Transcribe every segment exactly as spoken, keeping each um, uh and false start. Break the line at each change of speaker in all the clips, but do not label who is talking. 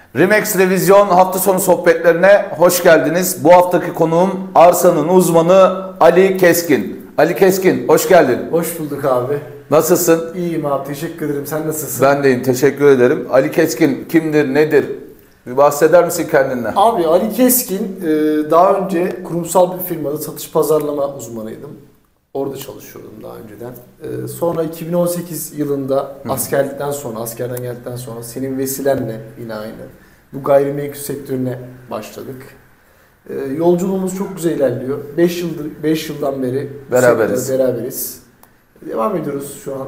Remax Revizyon hafta sonu sohbetlerine hoş geldiniz. Bu haftaki konuğum arsanın uzmanı Ali Keskin. Ali Keskin, hoş geldin.
Hoş bulduk abi.
Nasılsın?
İyiyim abi, teşekkür ederim. Sen nasılsın?
Ben deyim, teşekkür ederim. Ali Keskin kimdir, nedir? Bir bahseder misin kendinden?
Abi Ali Keskin, daha önce kurumsal bir firmada satış pazarlama uzmanıydım. Orada çalışıyordum daha önceden. Sonra iki bin on sekiz yılında Hı. askerlikten sonra, askerden geldikten sonra senin vesilenle yine aynı bu gayrimenkul sektörüne başladık. Yolculuğumuz çok güzel ilerliyor. beş yıldır beş yıldan beri
beraberiz.
beraberiz. Devam ediyoruz şu an.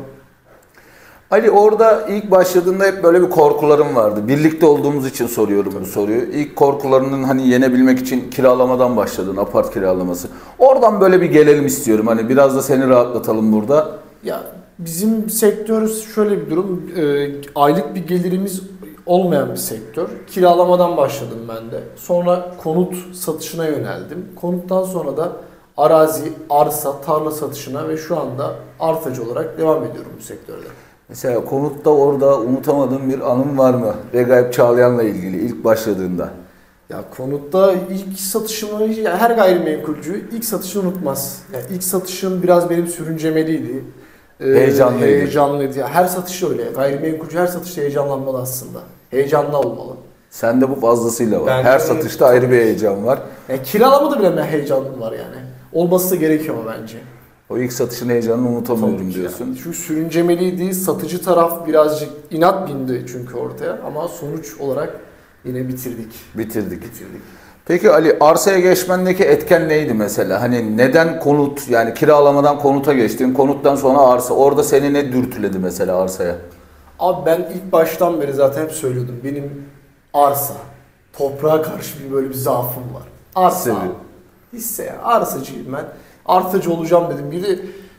Ali, orada ilk başladığında hep böyle bir korkularım vardı. Birlikte olduğumuz için soruyorum bu soruyu. İlk korkularının hani yenebilmek için kiralamadan başladın, apart kiralaması. Oradan böyle bir gelelim istiyorum. Hani biraz da seni rahatlatalım burada.
Ya bizim sektör şöyle bir durum. E, aylık bir gelirimiz olmayan bir sektör. Kiralamadan başladım ben de. Sonra konut satışına yöneldim. Konuttan sonra da arazi, arsa, tarla satışına ve şu anda artacı olarak devam ediyorum bu sektörde.
Mesela konutta orada unutamadığım bir anım var mı? Regaip Çağlayan'la ilgili ilk başladığında.
Ya konutta ilk satışımı, ya her gayrimenkulcü ilk satışını unutmaz. Yani ilk satışım biraz benim sürüncemeliydi. Ee,
Heyecanlıydı.
Heyecanlıydı. Ya her satış öyle. Gayrimenkulcü her satışta heyecanlanmalı aslında. Heyecanlı olmalı.
Sende bu fazlasıyla var.
Ben
her
de,
satışta ayrı bir heyecan var.
Yani kiralamada bile ben heyecanım var yani. Olması da gerekiyor ama bence.
O ilk satışın heyecanını unutamıyorum diyorsun.
Yani. Çünkü sürüncemeliydi. Satıcı taraf birazcık inat bindi çünkü ortaya. Ama sonuç olarak yine bitirdik.
Bitirdik. Bitirdik. Peki Ali, arsaya geçmendeki etken neydi mesela? Hani neden konut, yani kiralamadan konuta geçtin, konuttan sonra arsa. Orada seni ne dürtüledi mesela arsaya?
Abi ben ilk baştan beri zaten hep söylüyordum. Benim arsa, toprağa karşı bir böyle bir zaafım var. Arsa,
Seviyorum.
hisse ya. Arsacıyım ben. Arsacı olacağım dedim. Bir de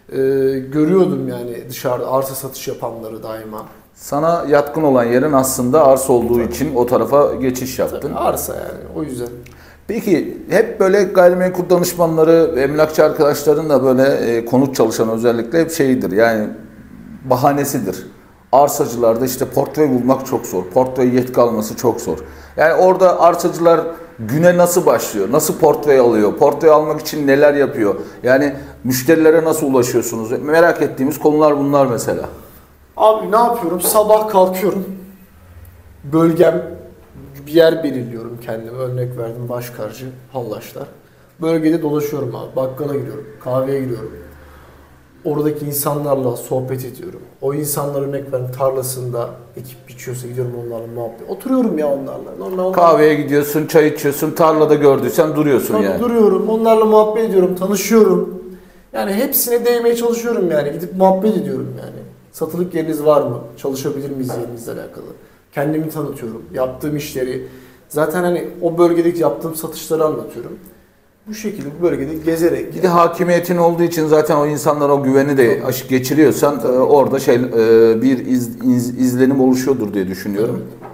e, görüyordum yani dışarıda arsa satış yapanları daima.
Sana yatkın olan yerin aslında arsa olduğu Tabii. için o tarafa geçiş yaptın.
Tabii, arsa yani, o yüzden.
Peki hep böyle gayrimenkul danışmanları, emlakçı arkadaşların da böyle e, konut çalışan özellikle hep şeyidir, yani bahanesidir. Arsacılarda işte portföy bulmak çok zor, portföy yetki alması çok zor. Yani orada arsacılar güne nasıl başlıyor, nasıl portföy alıyor, portföy almak için neler yapıyor? Yani müşterilere nasıl ulaşıyorsunuz? Merak ettiğimiz konular bunlar mesela.
Abi ne yapıyorum? Sabah kalkıyorum. Bölgem, bir yer belirliyorum kendime. Örnek verdim, Başkarcı, Hallaçlar. Bölgede dolaşıyorum abi. Bakkala gidiyorum, kahveye gidiyorum. Oradaki insanlarla sohbet ediyorum. O insanlar örnek verdim tarlasında ekip biçiyorsa gidiyorum onlarla muhabbet. Oturuyorum ya onlarla. Normal
Kahveye gidiyorsun, çay içiyorsun, tarlada gördüysen duruyorsun
Tabii
yani.
Duruyorum, onlarla muhabbet ediyorum, tanışıyorum. Yani hepsine değmeye çalışıyorum yani. Gidip muhabbet ediyorum yani. Satılık yeriniz var mı? Çalışabilir miyiz yerinizle alakalı? Kendimi tanıtıyorum. Yaptığım işleri. Zaten hani o bölgedeki yaptığım satışları anlatıyorum. Bu şekilde bu bölgede gezerek.
Bir de hakimiyetin olduğu için zaten o insanlara o güveni de aşık geçiriyorsan e, orada şey e, bir iz, iz, izlenim oluşuyordur diye düşünüyorum. Evet.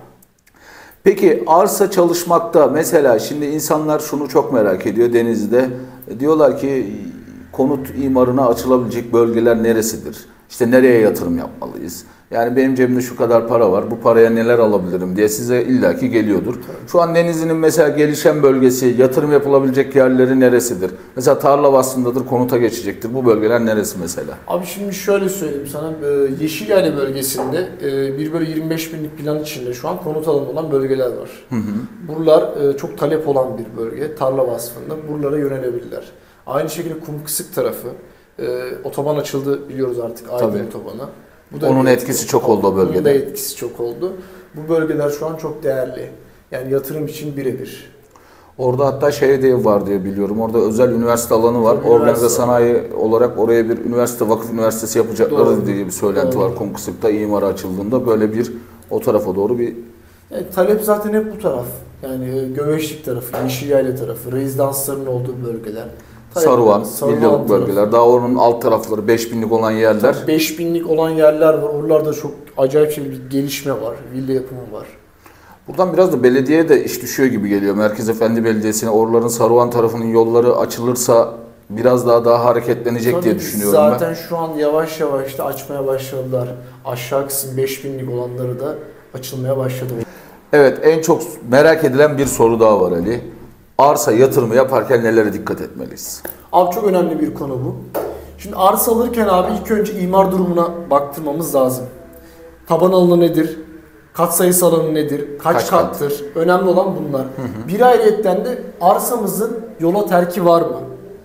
Peki arsa çalışmakta mesela şimdi insanlar şunu çok merak ediyor Denizli'de. E, diyorlar ki konut imarına açılabilecek bölgeler neresidir? İşte nereye yatırım yapmalıyız? Yani benim cebimde şu kadar para var, bu paraya neler alabilirim diye size illaki geliyordur. Tabii. Şu an Denizli'nin mesela gelişen bölgesi, yatırım yapılabilecek yerleri neresidir? Mesela tarla vasfındadır, konuta geçecektir. Bu bölgeler neresi mesela?
Abi şimdi şöyle söyleyeyim sana. Yeşilyayla bölgesinde bir bölü yirmi beş binlik plan içinde şu an konut alanı olan bölgeler var. Hı hı. Buralar çok talep olan bir bölge. Tarla vasfında. Buralara yönelebilirler. Aynı şekilde Kumkısık tarafı. Otoban açıldı biliyoruz artık. Aydın otobanı. Bu da
Onun etkisi
etkisi
çok oldu o bölgede.
Onun da etkisi çok oldu. Bu bölgeler şu an çok değerli. Yani yatırım için birebir.
Orada hatta şey de var diye biliyorum. Orada özel üniversite alanı var.
Tabii
Organize sanayi olarak oraya bir üniversite, vakıf üniversitesi yapacakları doğru. diye bir söylenti doğru. var. Kumkısık'ta imara açıldığında böyle bir o tarafa doğru bir...
Yani talep zaten hep bu taraf. Yani Göveşlik tarafı, Yeşilyayla tarafı, rezidansların olduğu bölgeler.
Saruhan, milyonluk bölgeler. Daha onun alt tarafları beş binlik olan yerler.
beş binlik olan yerler var. Oralarda çok acayip şey bir gelişme var. Villa yapımı var.
Buradan biraz da belediyeye de iş düşüyor gibi geliyor. Merkez Efendi Belediyesi'ne oraların Saruhan tarafının yolları açılırsa biraz daha daha hareketlenecek Tabii diye düşünüyorum
zaten
ben.
Zaten şu an yavaş yavaş da açmaya başladılar. Aşağı kısım beş binlik olanları da açılmaya başladı.
Evet, en çok merak edilen bir soru daha var Ali. Arsa yatırımı yaparken nelere dikkat etmeliyiz?
Abi çok önemli bir konu bu. Şimdi arsa alırken abi ilk önce imar durumuna baktırmamız lazım. Taban alanı nedir? Katsayısı alanı nedir? Kaç,
Kaç
kattır? Kat? Önemli olan bunlar. Hı hı. Bir ayrıyetten de arsamızın yola terki var mı?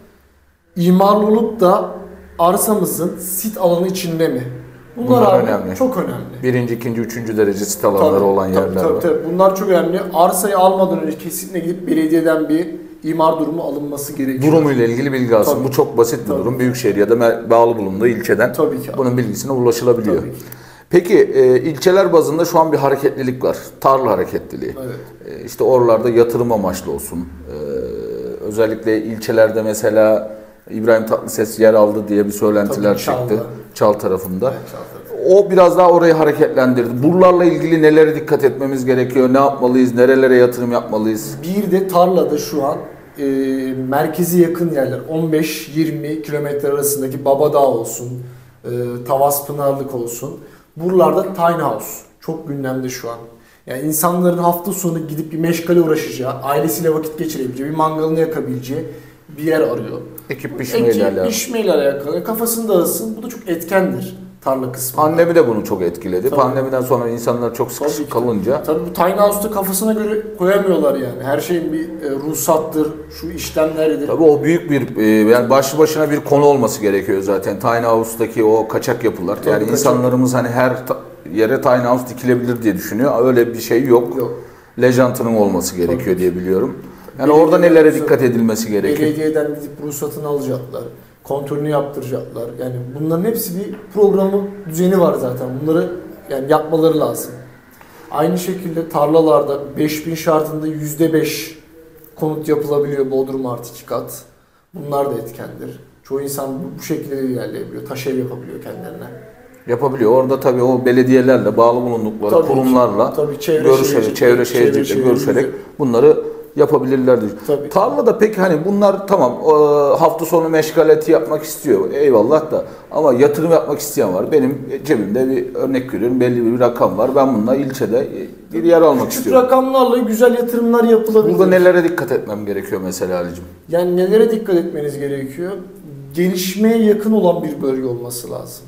İmarlı olup da arsamızın sit alanı içinde mi? Bunlar,
Bunlar
abi
önemli.
Çok önemli.
Birinci, ikinci, üçüncü derece sit alanları tabii, olan yerler
tabii, tabii,
var.
Tabii. Bunlar çok önemli. Arsayı almadan önce kesinlikle gidip belediyeden bir imar durumu alınması gerekiyor.
Durumuyla ilgili bilgi alsın.
Tabii.
Bu çok basit bir
Tabii.
durum. Büyükşehir ya da bağlı bulunduğu ilçeden
tabii ki
bunun bilgisine ulaşılabiliyor.
Tabii ki.
Peki e, ilçeler bazında şu an bir hareketlilik var. Tarla hareketliliği.
Evet.
E, işte oralarda yatırım amaçlı olsun. E, özellikle ilçelerde mesela İbrahim Tatlıses yer aldı diye bir söylentiler
Tabii,
çıktı.
Çal'da.
Çal tarafında.
Evet, Çal tarafında.
O biraz daha orayı hareketlendirdi. Buralarla ilgili nelere dikkat etmemiz gerekiyor? Ne yapmalıyız? Nerelere yatırım yapmalıyız?
Bir de tarlada şu an e, merkezi yakın yerler on beş yirmi kilometre arasındaki Babadağ olsun, e, Tavaspınarlık olsun. Buralarda tiny house çok gündemde şu an. Yani insanların hafta sonu gidip bir meşgale uğraşacağı, ailesiyle vakit geçirebileceği, bir mangalını yakabileceği bir yer arıyor.
Ekip biçmeyle alakalı.
Biçmeyle alakalı. Kafasını dağılsın. Bu da çok etkendir tarla kısmında.
Pandemi de bunu çok etkiledi.
Tabii.
Pandemiden sonra insanlar çok sıkışık kalınca.
Tabii bu tiny house'da kafasına göre koyamıyorlar yani. Her şeyin bir e, ruhsattır, şu işlemlerdir.
Tabii o büyük bir e, yani başlı başına bir konu olması gerekiyor zaten. Tiny house'daki o kaçak yapılar.
Tabii,
yani
kaçak.
insanlarımız hani her ta- yere tiny house dikilebilir diye düşünüyor. Öyle bir şey yok.
Yok.
Lejantının olması gerekiyor
Tabii.
diye biliyorum. Yani
Belediye
orada nelere
ruhsat-
dikkat edilmesi gerekiyor?
Belediyeden gidip ruhsatını alacaklar. Kontrolünü yaptıracaklar. Yani bunların hepsi bir programı, düzeni var zaten. Bunları yani yapmaları lazım. Aynı şekilde tarlalarda beş bin şartında yüzde beş konut yapılabiliyor. Bodrum artı iki kat. Bunlar da etkendir. Çoğu insan bu, bu şekilde de ilerleyebiliyor. Taş ev yapabiliyor kendilerine.
Yapabiliyor. Orada tabii o belediyelerle, bağlı bulundukları
Tabii ki.
kurumlarla
Tabii çevre
görüşerek,
şehircilikle-
çevre
çevre
şehircilikle
şehircilikle-
görüşerek bunları yapabilirlerdi.
Tabii.
Tarlada peki hani bunlar tamam e, hafta sonu meşgaleti yapmak istiyor. Eyvallah da ama yatırım yapmak isteyen var. Benim cebimde bir örnek veriyorum belli bir rakam var. Ben bununla ilçede bir yer almak
Küçük
istiyorum.
rakamlarla güzel yatırımlar yapılabilir.
Burada nelere dikkat etmem gerekiyor mesela Ali'cim?
Yani nelere dikkat etmeniz gerekiyor? Gelişmeye yakın olan bir bölge olması lazım.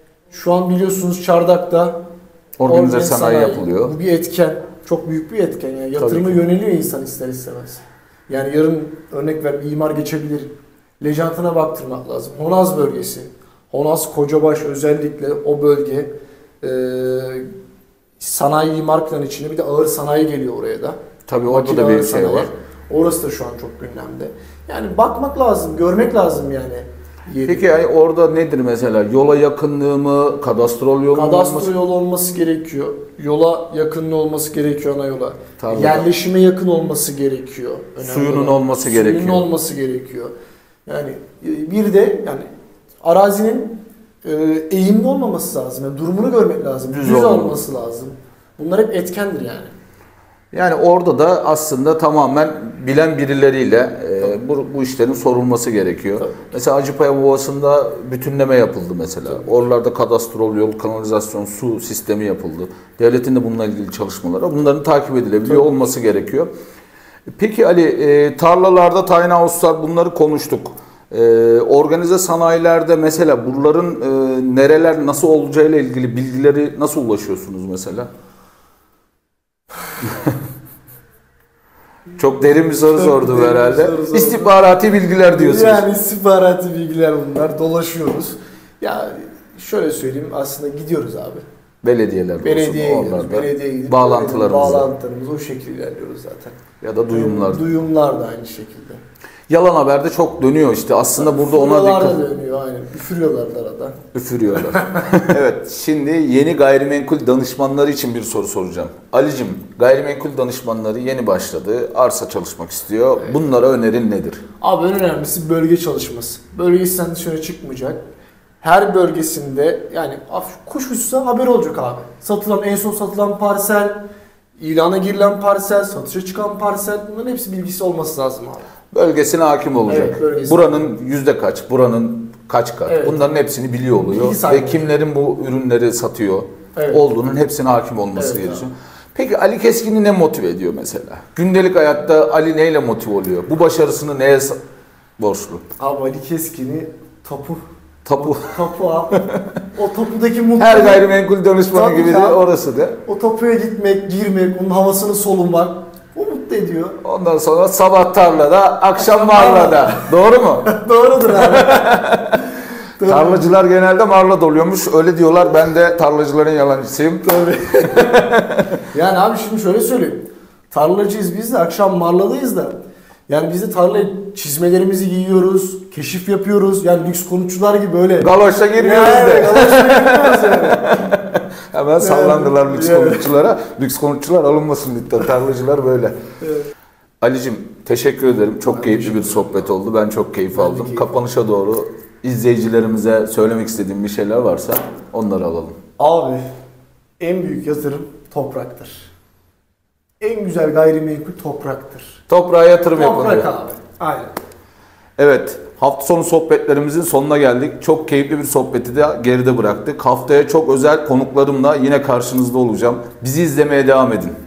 Şu an biliyorsunuz Çardak'ta
Organize sanayi yapılıyor.
Bu bir etken. Çok büyük bir etken. Yani yatırıma yöneliyor insan ister istemez. Yani yarın örnek ver bir imar geçebilir. Lejantına baktırmak lazım. Honaz bölgesi. Honaz Kocabaş özellikle o bölge e, sanayi imar planı içinde bir de ağır sanayi geliyor oraya da.
Tabii orada
Makine
da
ağır
bir şey
sanayi.
var.
Orası da şu an çok gündemde. Yani bakmak lazım, görmek lazım yani. Yeri.
Peki yani orada nedir mesela? Yola yakınlığı mı? Kadastrol yolu mu
Kadastro
olması?
yolu olması gerekiyor. Yola yakın olması gerekiyor ana yola.
Tarlada.
Yerleşime yakın olması gerekiyor. Önemli
Suyunun
olan.
olması
Suyunun
gerekiyor.
olması gerekiyor. Yani e, bir de yani arazinin e, eğimli olmaması lazım. Yani durumunu görmek lazım.
Düz
Düz,
olmalı.
olması lazım. Bunlar hep etkendir yani.
Yani orada da aslında tamamen bilen birileriyle e, bu, bu işlerin sorulması gerekiyor.
Tabii.
Mesela Acıpayam Ovası'nda bütünleme yapıldı mesela.
Tabii.
Oralarda kadastrol, yol, kanalizasyon, su sistemi yapıldı. Devletin de bununla ilgili çalışmaları. Bunların takip edilebiliyor
Tabii.
olması gerekiyor. Peki Ali, e, tarlalarda tiny house'lar bunları konuştuk. E, organize sanayilerde mesela buraların e, nereler nasıl olacağıyla ilgili bilgileri nasıl ulaşıyorsunuz mesela? Çok derin bir soru
Çok
sordum
derin bir
herhalde.
soru sordum.
İstihbarati bilgiler diyorsunuz.
Yani istihbarati bilgiler bunlar. Dolaşıyoruz. Ya şöyle söyleyeyim aslında gidiyoruz abi.
Belediyeler
Belediyeye
olsun,
gidiyoruz.
oralarda
Belediyeye gidip
bağlantılarımızla
bağlantılarımız o şekilde ilerliyoruz zaten.
ya da duyumlar.
Duyumlar da aynı şekilde.
Yalan haber de çok dönüyor işte. Aslında burada ona
Üfürüyorlar
dikkat
da dönüyor aynen. Üfürüyorlar da arada.
üfürüyorlar. Evet, şimdi yeni gayrimenkul danışmanları için bir soru soracağım. Ali'cim, gayrimenkul danışmanları yeni başladı. Arsa çalışmak istiyor.
Evet.
Bunlara önerin nedir?
Abi en önemlisi bölge çalışması. Bölgesinden dışarı çıkmayacak. Her bölgesinde yani kuş uçsa haber olacak abi. Satılan en son satılan parsel, ilana girilen parsel, satışa çıkan parsel bunların hepsi bilgisi olması lazım abi.
Bölgesine hakim olacak.
Evet, bölgesine.
Buranın yüzde kaç, buranın kaç kat.
Evet.
Bunların hepsini biliyor oluyor.
Bilgi sahibi.
Ve kimlerin bu ürünleri satıyor
Evet.
olduğunun hepsine hakim olması
Evet,
gerekiyor. Peki Ali Keskin'i ne motive ediyor mesela? Gündelik hayatta Ali neyle motive oluyor? Bu başarısını neye sa- borçlu?
Abi Ali Keskin'i tapu.
Tapu.
Tapu abi. O tapudaki mutluluk.
Her gayrimenkul danışmanı
Tabii
gibi de
abi.
orası da.
O tapuya gitmek, girmek, onun havasını solumak. O mutlu ediyor.
Ondan sonra sabah tarlada, akşam marlada. Doğru mu?
Doğrudur abi. Tabii.
Tarlacılar genelde marla doluyormuş. Öyle diyorlar. Ben de tarlacıların yalancısıyım.
Tabii. Yani abi şimdi şöyle söyleyeyim. Tarlacıyız biz de, akşam marladayız da. Yani biz de tarlaya çizmelerimizi giyiyoruz, keşif yapıyoruz. Yani lüks konukçular gibi öyle.
Galoşa girmiyoruz
Yani,
de.
galoşa girmiyoruz yani.
Hemen sallandılar lüks
yani.
konukçulara. Lüks konukçular alınmasın lütfen. Tarlacılar böyle.
Evet.
Ali'cim teşekkür ederim. Çok
Ben
keyifli
teşekkür
bir sohbet oldu. Ben çok keyif
Ben de
aldım.
keyif
Kapanışa doğru izleyicilerimize söylemek istediğim bir şeyler varsa onları alalım.
Abi en büyük yatırım topraktır. En güzel gayrimenkul topraktır.
Toprağa yatırım yapın
Toprak
diyor.
abi. Aynen.
Evet, hafta sonu sohbetlerimizin sonuna geldik. Çok keyifli bir sohbeti de geride bıraktık. Haftaya çok özel konuklarımla yine karşınızda olacağım. Bizi izlemeye devam edin.